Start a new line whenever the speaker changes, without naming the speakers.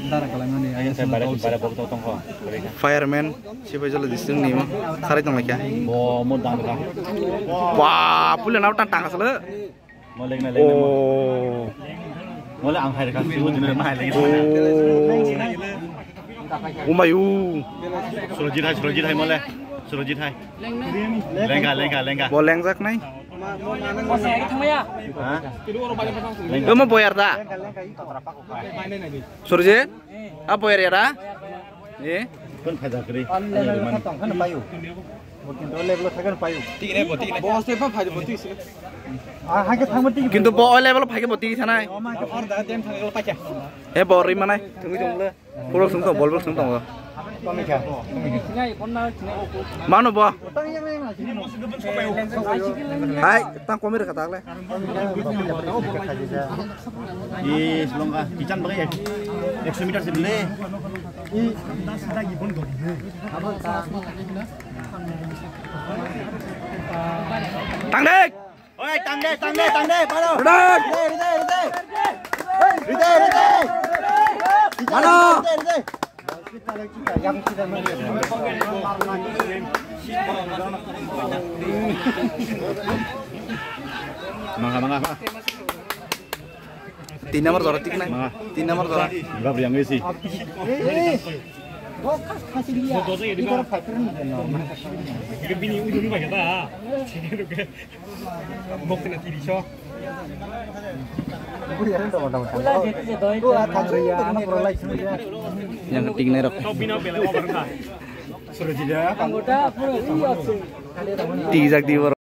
Fireman siapa jala disini nih mah sarai tong lagi ya wah pulen apa tantang asal oh
mulai angkai dekat siu jenis mahal lagi
umayu
Surojit hai mulai Surojit hai lengga
boleh zak nih
lengga
mau bayar tak Surojit apa bayar ya dah
kan fajar kiri
কিন্তু বয় লেভেল ভাগে বতি থানা হে বরি মানে তুমি জংলে পুরো সুনতো বলবো সুনতো মানো ব হাই তা কমের কথা লাগলে
ই শ্রীলঙ্কা কিচান বাকি 100 মিটার সিবলে
Tangdek
oi tangde paro
Ride Mano
mangga
3 nomor dorot tik naik 3 nomor dorot
enggak beri yang sih
yang keting nerok tiga di